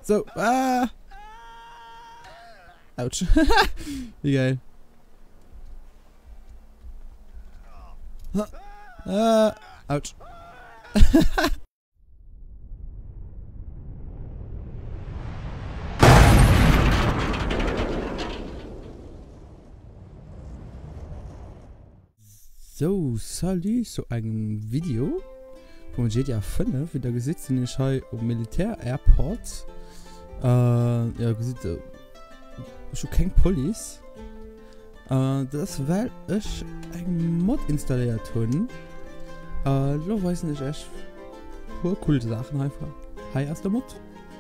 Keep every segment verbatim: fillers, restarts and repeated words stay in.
So, ah. Autsch. Wie geil. Ah, Autsch. So, salut, so ein Video von G T A fünf, wieder gesitzt in den um Militär-Airport. Äh, ja, gesitzt, äh, schon kein Police. Äh, das, weil ich ein Mod installiert habe. Äh, da weiß ich echt pur coole Sachen einfach. Hi, erster Mod.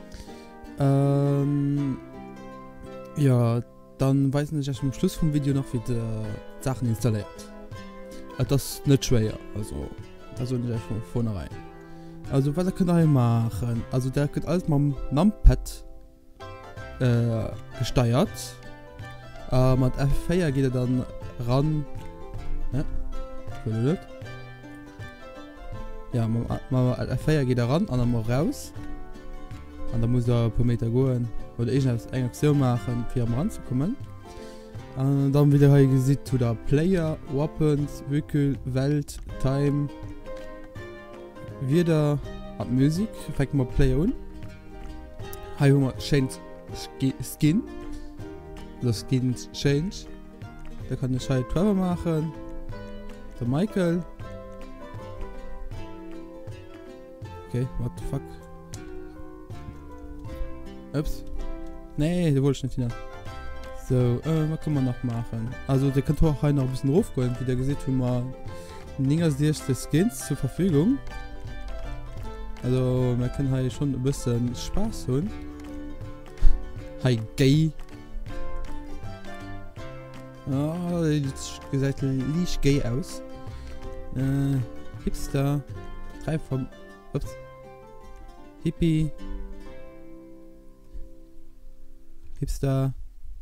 Ähm, ja, dann weiß ich erst am Schluss vom Video noch, wie die Sachen installiert. Das ist nicht schwer, also das ist nicht von vornherein. Also was könnt ihr machen? Also der wird alles mit dem Numpad äh, gesteuert. Äh, mit F vier geht er dann ran. Ja, ja mit, mit F vier geht er ran und dann mal raus. Und dann muss er ein paar Meter gehen oder ich eine Aktion machen, um ranzukommen. Und dann wieder hier gesehen zu der Player, Weapons, Vehicle, Welt, Time. Wieder ab Musik, fängt mal Player an. Hier haben wir Change Skin. Das Skin Change. Da kann ich halt Trevor machen. Der Michael. Okay, what the fuck. Ups. Nee, da wollte ich nicht hin. So, äh, was kann man noch machen? Also, der kann auch noch ein bisschen raufgehen, wie der gesehen hat, wie man die Skins zur Verfügung. Also, man kann halt schon ein bisschen Spaß holen. Hi, gay. Ah, oh, jetzt gesagt, liegt gay aus. Äh, Hipster. Drei vom. Ups. Hippie. Hipster.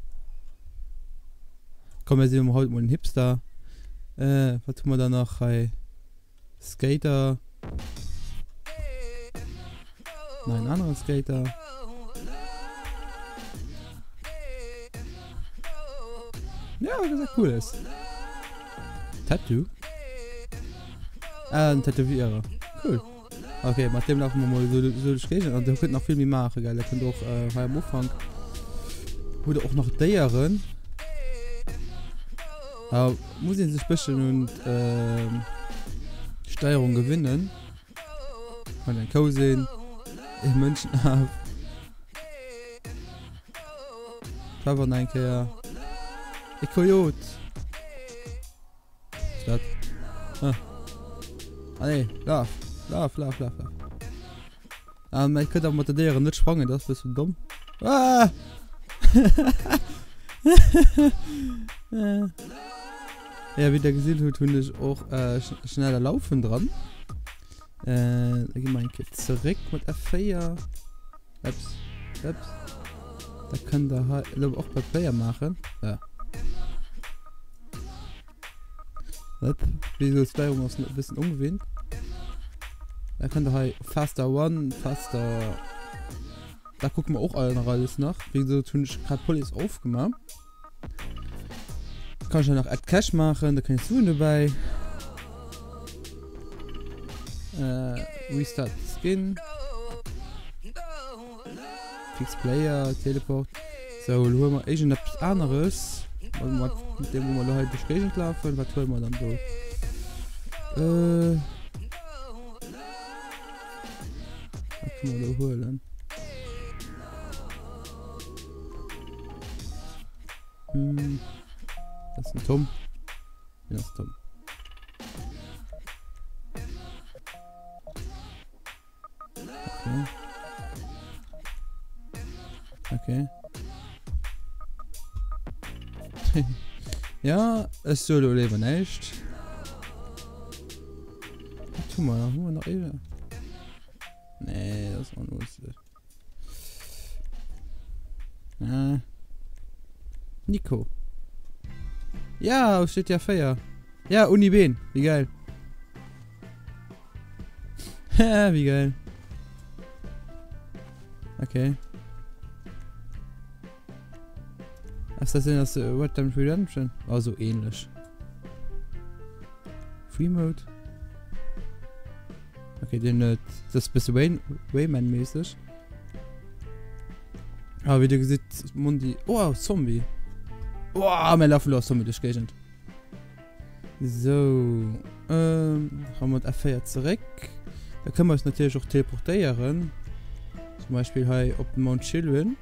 Komm, wir sehen heute mal einen Hipster. Äh, was tun wir da noch? Hey. Skater. Nein, ein anderer Skater. Ja, was das cool ist. Tattoo. Ah, ein Tätowierer. Cool. Okay, mit dem laufen wir mal so, so Skater. Und der könnte noch viel mehr machen, geil. Der könnte auch äh, am Anfang. Wurde auch noch deren. Aber muss ich sich bisschen und äh, Steuerung gewinnen. Von den Co sehen. In München ab. Trevor Neinkehr. Ich Koyot. Statt. Ah. Ah ne, lauf. Lauf, lauf, lauf, lauf. Ähm, ich könnte auch mit der nicht sprangen, das ist ein bisschen dumm. Ah! Ja, wie der gesehen hat, tun ich auch äh, sch schneller laufen dran. Äh, da gehen wir zurück mit F vier. Ups, ups. Da kann der halt auch bei Player machen. Ja. Ups. Wieso ist Steuerung ein bisschen umgewinnt? Da kann der halt Faster One, Faster. Da gucken wir auch alle noch alles nach. Wieso tun ich gerade Police aufgemacht? Kann ich ja noch Add Cash machen, da kann ich suchen dabei. Äh, Restart Skin. Fix Player, Teleport. So, holen wir irgendetwas anderes. Mit dem, wo wir halt durch Gegend laufen, was holen wir dann so? Äh. Was können wir da holen? Hm. Das ist ein Tom. Ja, das ist Tom. Okay. Okay. Ja, es soll leben nicht. Was tun wir noch? Haben wir noch eben? Nee, das war nur lustig. Ah. Nico. Ja, steht ja Feier. Ja, Uni Ben. Wie geil. Wie geil. Okay. Was das denn das uh, Red Dead Redemption? Also ähnlich. Free Mode. Okay, den äh, das ist ein bisschen Way Wayman-mäßig. Aber wie du gesehen Mundi. Oh, Zombie. Oh, mein Laufen los, Zombie durch Gegend. So. Ähm, haben wir F vier zurück. Da können wir uns natürlich auch teleportieren. Zum Beispiel hier auf dem Mount Children.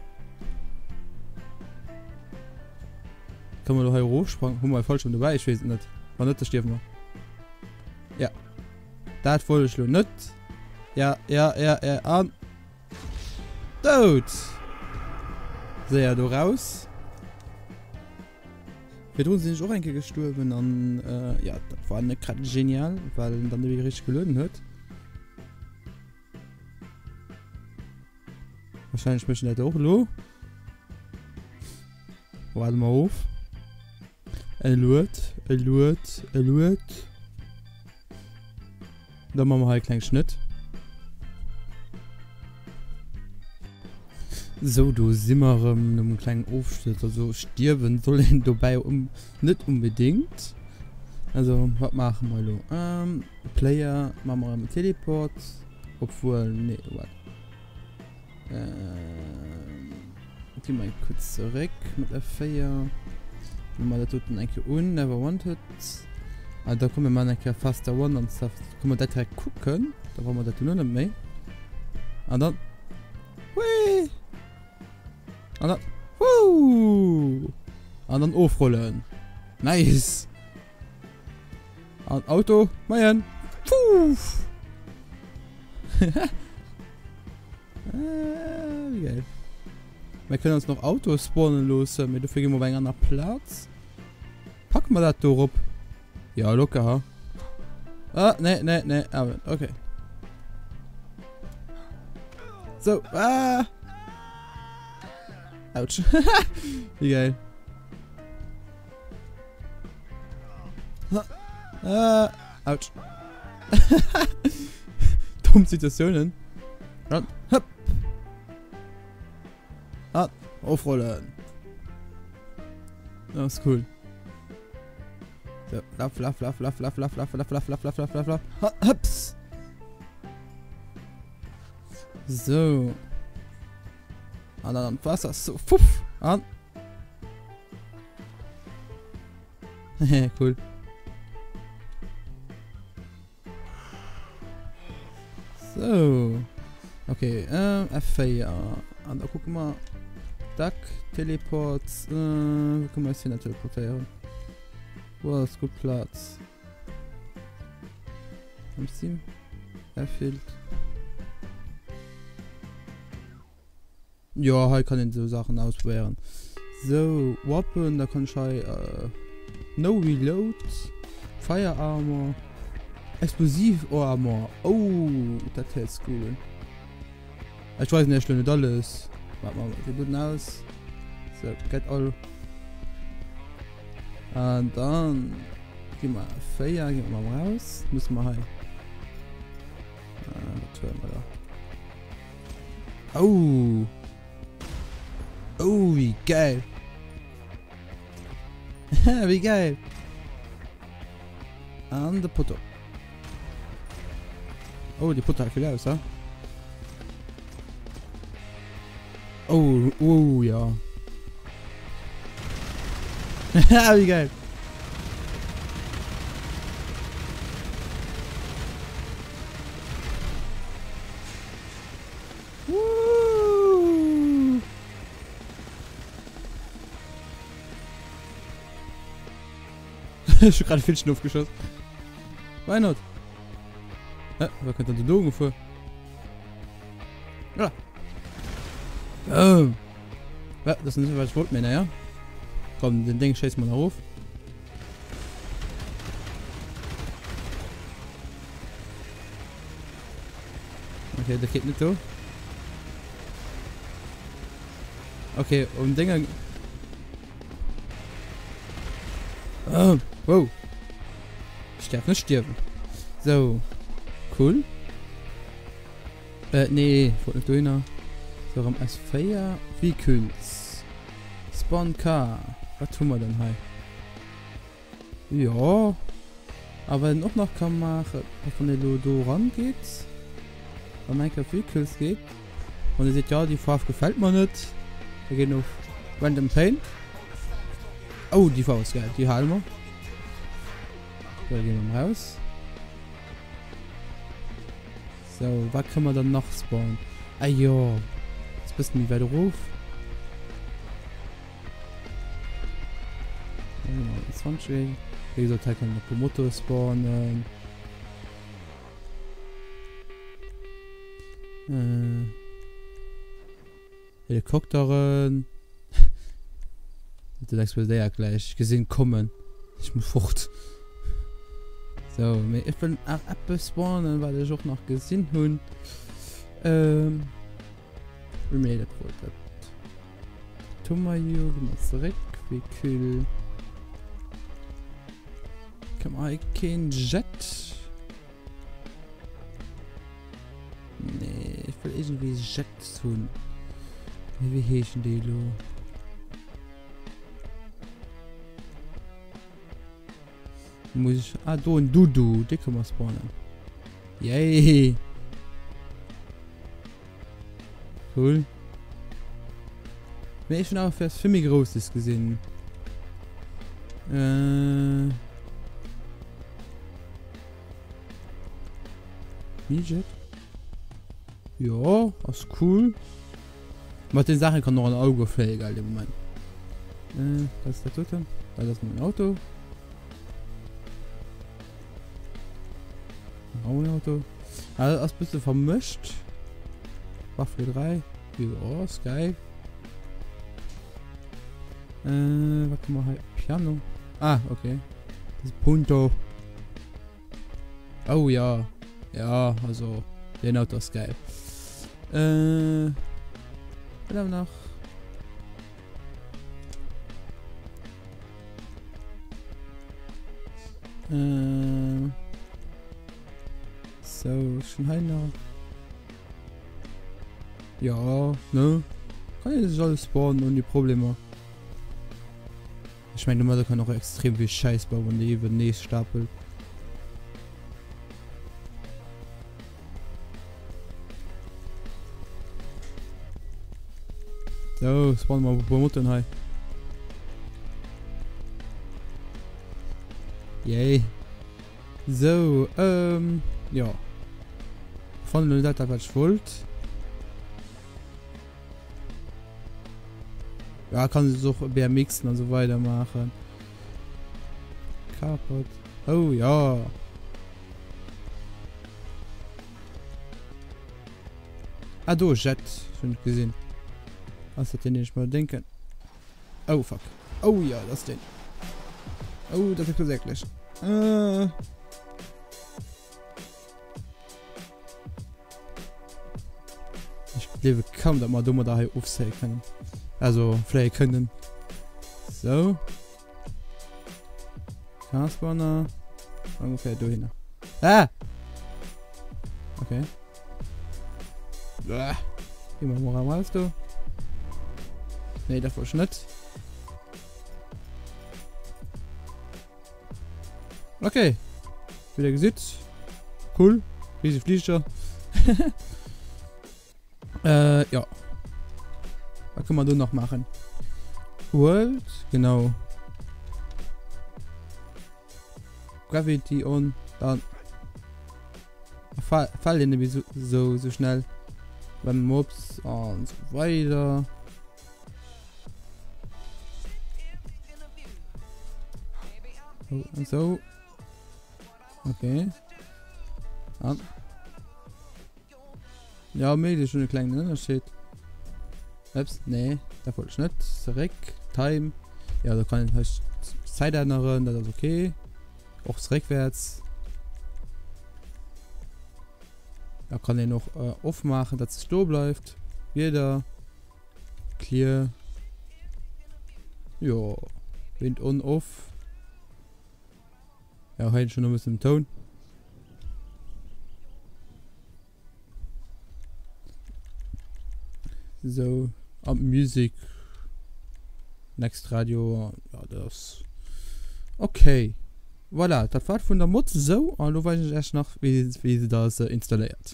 Kann man doch hier hochspringen. Haben wir falsch schon dabei, ich weiß nicht. War nicht, das stirbt noch. Ja. Das wollte ich nicht. Ja, ja, ja, ja, an. Tot! Sehr du raus. Wir tun sind auch einige gestorben und äh, ja, das war nicht gerade genial, weil dann wieder richtig gelöst hat. Wahrscheinlich möchten wir das auch lo. Warte mal auf. Er lurt, er lurt, er lurt. Dann machen wir halt einen kleinen Schnitt. So, du sind wir ähm, einem kleinen Aufschnitt. Also stirben sollen dabei um, nicht unbedingt. Also, was machen wir lo? Ähm, Player machen wir mit Teleport. Obwohl, nee, warte. Ähm, gehen wir kurz zurück mit F vier. Wenn wir da toten eigentlich un, never wanted. Ah, da kommen wir mal faster one und stuff. Können wir da direkt gucken. Da wollen wir das nur nicht mehr. Und dann. Hui! Und dann. Wuh! Und dann aufrollen. Nice! Und Auto. Mein. Puh! Ah, wie geil. Wir können uns noch Autos spawnen los. Mit dafür gehen wir bei einer Platz. Packen wir das da rup. Ja, locker, ha? Ah, ne, ne, ne, aber, okay. So, ah! Autsch. Wie geil. Ah, Autsch. Dumme Situationen. Und, hopp. Ah, aufrollen. Das ist cool. So, lauf, lauf, lauf, lauf, lauf, lauf, lauf, lauf, lauf, lauf, lauf, lauf, lauf, lauf. Hups. So. Und dann Wasser. So, puff. An. Cool. So. Okay, ähm, F vier. Und da gucken wir. Duck, Teleports. Äh, wie können wir jetzt hier teleportieren? Wow, ist gut Platz. Am Steam. Er fehlt. Ja, hier kann ich so Sachen ausprobieren. So, Waffen, da kann ich äh, No Reload, Fire Armor, Explosiv Armor. Oh, das ist cool. Ich weiß nicht, nicht alles. Warte mal, sieht gut aus. So, get all. Und dann gehen wir Feier, gehen wir mal raus. Müssen wir heim. Ah, was tun wir da? Oh! Oh, wie geil! Wie geil! An der Putter. Oh, die Putter hat viel aus, ja? Oh, oh, ja. Wie geil. Woo. Ich hab gerade viel Schnuff geschossen. Why not? Ja, wer könnte den Logen vor? Ja. Oh. Ja, das ist nicht, was ich wollte, Männer, ja? Komm, den Ding scheiß mal nach auf. Okay, der geht nicht so. Okay, um Dinger. Oh, wow. Ich darf nicht sterben. So. Cool. Äh, nee, ich wollte nicht durch. So, am S vier. Wie kühlt's? Spawn Car. Was tun wir denn hier? Ja. Aber wenn auch noch kann machen, von der Lodo rangeht. Wenn Minecraft Vehicles geht. Und ihr seht ja, die Farbe gefällt mir nicht. Wir gehen auf Random Paint. Oh, die Farbe ist geil. Die halten wir. So, gehen wir mal raus. So, was kann man dann noch spawnen? Ah ja. Jetzt bist du nicht weiter rauf. zwanzig. Wie gesagt, da kann noch Motor spawnen. Äh. Helikopterin. Du sagst mir der ja gleich gesehen kommen. Ich muss fort. So, ich bin auch abgespawnen, weil ich auch noch gesehen habe. Ähm. Wie mir das wollte. Tomayo, gehen wir zurück. Wie cool. Kann man kein Jet? Nee, ich will irgendwie Jet tun. Wie heißen die lo? Muss ich. Ah, du ein Dudu. Die kann man spawnen. Yay! Cool. Wenn ich schon auch für mich Großes gesehen. Äh. Midget. Ja, das ist cool. Mit den Sachen kann noch ein Auge fliegen, Alter, Moment. Äh, das ist der Tote. Das ist mein Auto. Ein Auto. Also, das ist ein bisschen vermischt. Waffe drei. Ja, ist geil. Äh, was kann man halt? Piano. Ah, okay. Das ist Punto. Oh ja. Ja, also, den Auto ist geil. Äh, was haben wir noch? Äh, so, schon heiner. Ja, ne? Kann ich das alles spawnen und die Probleme. Ich meine, da kann auch extrem viel Scheiß bauen, wenn die eben nicht stapelt. So, spawn mal bei Mutter hier. Yay. So, ähm, ja. Von null Data was ich wollte. Ja, kann sie auch mehr mixen und so weiter machen. Carport. Oh ja. Ah, du, Jet. Schon gesehen. Was hat den nicht mal denken? Oh fuck. Oh ja, das Ding. Oh, das ist wirklich. Äh. Ich lebe kaum, dass man dummer daher aufsehen können. Also, vielleicht können. So. Carspawner. Ungefähr durch hin. Ah! Okay. Ah. Gehen wir mal raus, du. Nee, davor Schnitt. Okay. Wieder gesitzt. Cool. Riesig Flieger. äh, ja. Was kann man da noch machen? World. Genau. Gravity on. Dann. Fall, fallen nämlich so, so, so schnell. Beim Mobs und so weiter. Oh, und so. Okay. Ah. Ja, mir ist schon ein kleiner Unterschied. Ups, nee, da wollte ich nicht. Zurück. Time. Ja, da kann ich halt Zeit ändern, das ist okay. Auch rückwärts. Da kann ich noch äh, aufmachen, dass es stehen bleibt. Wieder. Clear. Ja. Wind on off. Ja, heute schon noch ein bisschen Ton. So, ab Musik. Next Radio, ja, das okay. Voilà, das war von der Mod so, und du weißt erst noch, wie, wie sie das äh, installiert.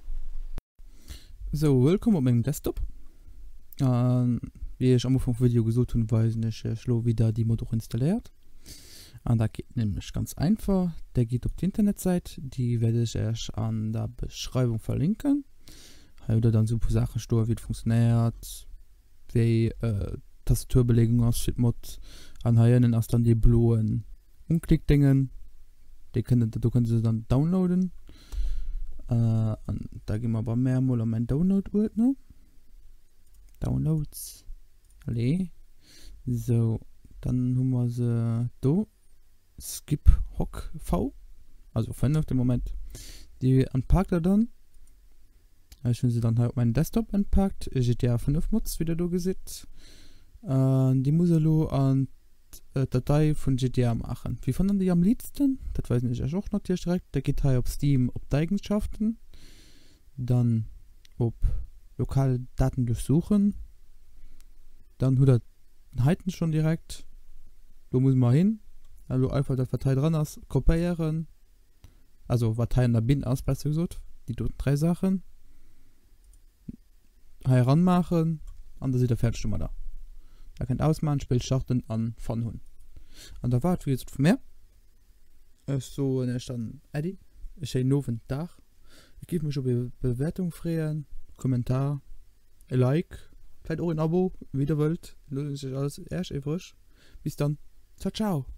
So, willkommen auf meinem Desktop. Ähm, wie ich am Anfang vom Video gesagt habe, weiß ich, ich habe wieder die Mod auch installiert. Und da geht nämlich ganz einfach. Der geht auf die Internetseite, die werde ich erst an der Beschreibung verlinken. Oder dann so ein paar Sachen stehen, wie es funktioniert, wie äh, Tastaturbelegung aussieht, Mod an hier aus dann die blauen Unklickdingen. Die können, da können Sie dann downloaden. Äh, und da gehen wir aber mehr mal an meinen Download-Ordner. Downloads. Alle. So, dann haben wir sie da. Skip Hock V. Also von auf dem Moment. Die anpackt er dann. Ich habe sie dann halt auf meinen Desktop entpackt. G T A fünf Mods wieder da gesehen. Äh, die muss er an äh, Datei von G T A machen. Wie fanden die am liebsten? Das weiß ich auch noch direkt. Da geht halt auf Steam auf die Eigenschaften. Dann auf lokale Daten durchsuchen. Dann hat er Heiten schon direkt. Da muss man hin. Also einfach der Datei dran ist, kopieren. Also Datei in der Bin aus, besser gesagt. Die dort drei Sachen. Heranmachen. Und da sieht der fertig schon mal da. Da könnt ausmachen, spielt Schachten an von Hund. Und da war es jetzt für mehr. Ich so, und ich dann Eddie. Ich habe einen neuen Tag. Ich gebe mir schon Be Bewertung freien, Kommentar, ein Like, vielleicht auch ein Abo, wie ihr wollt. Lohnt sich alles erst frisch. Bis dann. Ciao, ciao.